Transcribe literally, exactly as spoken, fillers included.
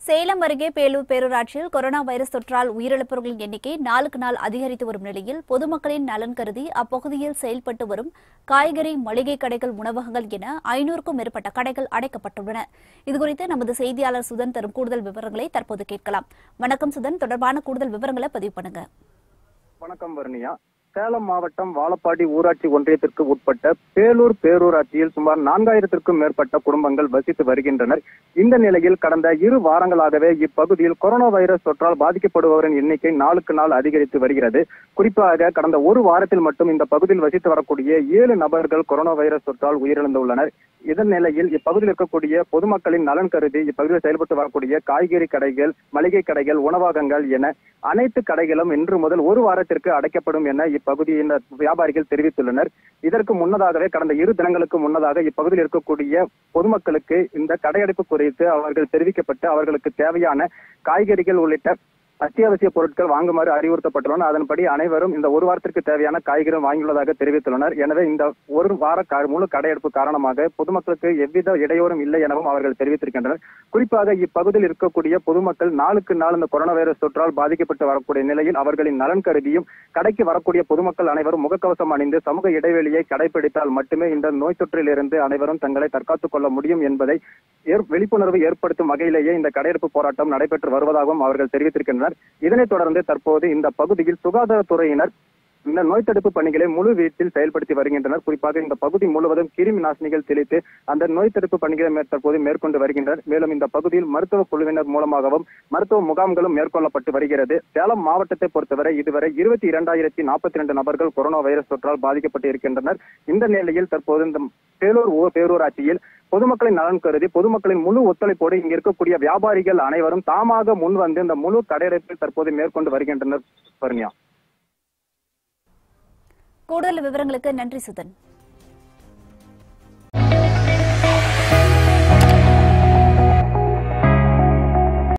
சேலம் அருகே பேலூர் பேரூராட்சியில் corona virus தொற்றால் உயிரிழப்பவர்களின் எண்ணிக்கை நாளுக்கு நாள் அதிகரித்து வரும் நிலையில் பொதுமக்களின் நலன் கருதி அப்பகுதியில் செயல்பட்டு வரும் காய்கறி மளிகை கடைகள் உணவகங்கள் என ஐநூறுக்கும் மேற்பட்ட கடைகள் அடைக்கப்பட்டுள்ளன. இதுகுறித்து நமது செய்தியாளர் சுதன் தரும் கூடுதல் விவரங்களை தற்போது கேட்கலாம். வணக்கம் சுதன், தொடர்பான கூடுதல் விவரங்களை பதிவு பண்ணுங்க. வணக்கம் வர்ணியா. சேலம் மாவட்டம் வாழப்பாடி ஊராட்சி ஒன்றியத்திற்கு உட்பட்ட பேலூர் பேரூராட்சியில் சுமார் நான்காயிரத்திற்கும் மேற்பட்ட குடும்பங்கள் வசித்து வருகின்றனர். இந்த நிலையில் கடந்த இரு வாரங்களாகவே இப்பகுதியில் கொரோனா வைரஸ் தொற்றால் பாதிக்கப்படுபவரின் எண்ணிக்கை நாளுக்கு நாள் அதிகரித்து வருகிறது. குறிப்பாக கடந்த ஒரு வாரத்தில் மட்டும் இந்த பகுதியில் வசித்து வரக்கூடிய ஏழு நபர்கள் கொரோனா வைரஸ் தொற்றால் உயிரிழந்துள்ளனர். இதன் நிலையில் இப்பகுதியில் இருக்கக்கூடிய பொதுமக்களின் நலன் கருதி இப்பகுதியில் செயல்பட்டு வரக்கூடிய காய்கறி கடைகள், மளிகை கடைகள், உணவகங்கள் என அனைத்து கடைகளும் இன்று முதல் ஒரு வாரத்திற்கு அடைக்கப்படும் என இப்பகுதியின் வியாபாரிகள் தெரிவித்துள்ளனர். இதற்கு முன்னதாகவே கடந்த இரு தினங்களுக்கு முன்னதாக இப்பகுதியில் இருக்கக்கூடிய பொதுமக்களுக்கு இந்த கடையடைப்பு குறித்து அவர்கள் தெரிவிக்கப்பட்டு அவர்களுக்கு தேவையான காய்கறிகள் உள்ளிட்ட அத்தியாவசிய பொருட்கள் வாங்குமாறு அறிவுறுத்தப்பட்டுள்ளனர். அதன்படி அனைவரும் இந்த ஒரு வாரத்திற்கு தேவையான காய்கறி வாங்கியுள்ளதாக தெரிவித்துள்ளனர். எனவே இந்த ஒரு வார முழு கடையெடுப்பு காரணமாக பொதுமக்களுக்கு எவ்வித இடையூறும் இல்லை எனவும் அவர்கள் தெரிவித்திருக்கின்றனர். குறிப்பாக இப்பகுதியில் இருக்கக்கூடிய பொதுமக்கள் நாளுக்கு நாள் இந்த கொரோனா வைரஸ் தொற்றால் பாதிக்கப்பட்டு வரக்கூடிய நிலையில் அவர்களின் நலன் கருதியும் கடைக்கு வரக்கூடிய பொதுமக்கள் அனைவரும் முகக்கவசம் அணிந்து சமூக இடைவெளியை கடைபிடித்தால் மட்டுமே இந்த நோய் தொற்றில் இருந்து அனைவரும் தங்களை தற்காத்துக் கொள்ள முடியும் என்பதை விழிப்புணர்வு ஏற்படுத்தும் வகையிலேயே இந்த கடையெடுப்பு போராட்டம் நடைபெற்று வருவதாகவும் அவர்கள் தெரிவித்திருக்கின்றனர். இதனைத் தொடர்ந்து தற்போது இந்த பகுதியில் சுகாதாரத்துறையினர் இந்த நோய் தடுப்பு பணிகளை முழு வீச்சில் செயல்படுத்தி வருகின்றனர். குறிப்பாக இந்த பகுதி முழுவதும் கிருமி நாசினிகள் தெளித்து அந்த நோய் தடுப்பு பணிகளை தற்போது மேற்கொண்டு வருகின்றனர். மேலும் இந்த பகுதியில் மருத்துவ குழுவினர் மூலமாகவும் மருத்துவ முகாம்களும் மேற்கொள்ளப்பட்டு வருகிறது. சேலம் மாவட்டத்தை பொறுத்தவரை இதுவரை இருபத்தி இரண்டாயிரத்தி நாற்பத்தி இரண்டு நபர்கள் கொரோனா வைரஸ் தொற்றால் பாதிக்கப்பட்டு இருக்கின்றனர். இந்த நிலையில் தற்போது இந்த பேலூர் பேரூராட்சியில் பொதுமக்களின் நலன் கருதி பொதுமக்களின் முழு ஒத்துழைப்போடு இங்கு இருக்கக்கூடிய வியாபாரிகள் அனைவரும் தாமாக முன் வந்து இந்த முழு கடையடைப்பில் தற்போது மேற்கொண்டு வருகின்றனர். வர்ணியா, கூடுதல் விவரங்களுக்கு நன்றி சுதன்.